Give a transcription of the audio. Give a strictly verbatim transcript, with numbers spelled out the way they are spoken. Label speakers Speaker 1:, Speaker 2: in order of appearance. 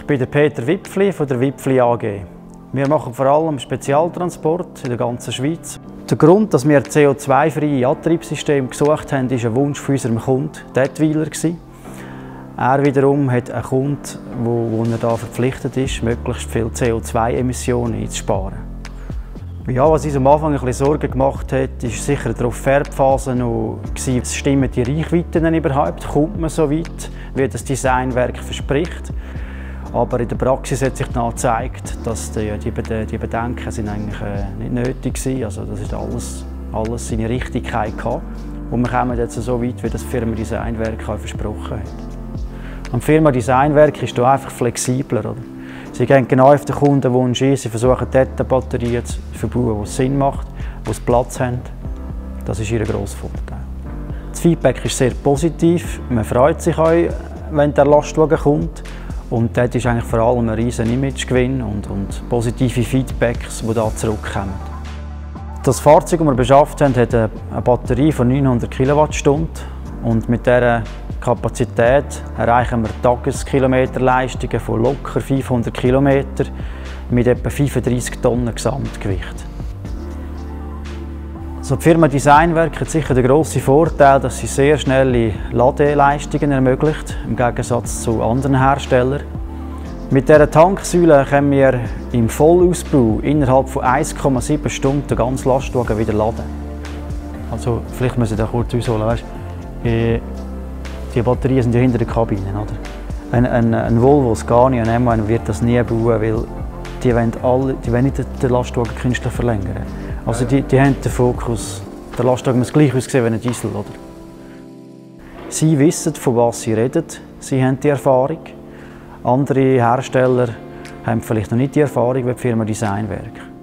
Speaker 1: Ich bin der Peter Wipfli von der Wipfli A G. Wir machen vor allem Spezialtransport in der ganzen Schweiz. Der Grund, dass wir C O zwei freie Antriebssysteme gesucht haben, war ein Wunsch von unserem Kunden, Detwiler. Er wiederum hat einen Kunden, wo, wo er da verpflichtet ist, möglichst viel C O zwei Emissionen einzusparen. Ja, was uns am Anfang ein bisschen Sorgen gemacht hat, ist sicher darauf Fährphase noch gewesen, stimmen die Reichweiten überhaupt? Kommt man so weit, wie das Designwerk verspricht? Aber in der Praxis hat sich dann gezeigt, dass die, die, die Bedenken sind eigentlich nicht nötig waren. Also das ist alles, alles seine Richtigkeit gehabt. Und wir kommen jetzt so weit, wie das Firma Designwerk versprochen hat. Und die Firma Designwerk ist hier einfach flexibler. Oder? Sie gehen genau auf den Kundenwunsch ein. Sie versuchen dort Batterien zu verbauen, wo es Sinn macht, wo sie Platz haben. Das ist ihr grosser Vorteil. Das Feedback ist sehr positiv. Man freut sich auch, wenn der Lastwagen kommt. Und dort ist eigentlich vor allem ein riesen Imagegewinn und, und positive Feedbacks, die da zurückkommen. Das Fahrzeug, das wir beschafft haben, hat eine Batterie von neunhundert Kilowattstunden. Und mit dieser Kapazität erreichen wir Tageskilometerleistungen von locker fünfhundert Kilometern mit etwa fünfunddreissig Tonnen Gesamtgewicht. Also die Firma Designwerk hat sicher den grossen Vorteil, dass sie sehr schnelle Ladeleistungen ermöglicht, im Gegensatz zu anderen Herstellern. Mit dieser Tanksäule können wir im Vollausbau innerhalb von eins Komma sieben Stunden den ganzen Lastwagen wieder laden. Also vielleicht müssen wir da kurz ausholen. Weißt, die Batterien sind ja hinter der Kabine. Oder? Ein, ein, ein Volvo, Scania, ein M eins wird das nie bauen, weil die wollen, alle, die wollen nicht den Lastwagen künstlich verlängern. Also die, die haben den Fokus, der Lastwagen muss gleich aussehen wie ein Diesel. Oder? Sie wissen, von was sie reden, sie haben die Erfahrung. Andere Hersteller haben vielleicht noch nicht die Erfahrung wie die Firma Designwerk.